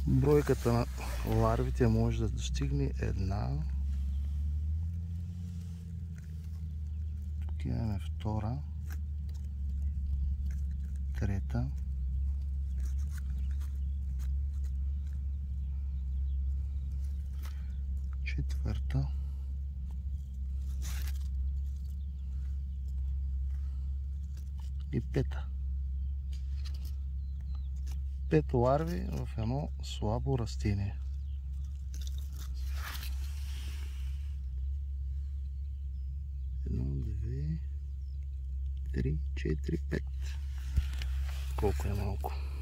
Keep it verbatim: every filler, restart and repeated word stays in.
Бройката на ларвите може да достигне една. Тук имаме втора, трета, четвърта, и пета. Пет ларви в едно слабо растение. Едно, две, три, четири, пет. Колко е малко.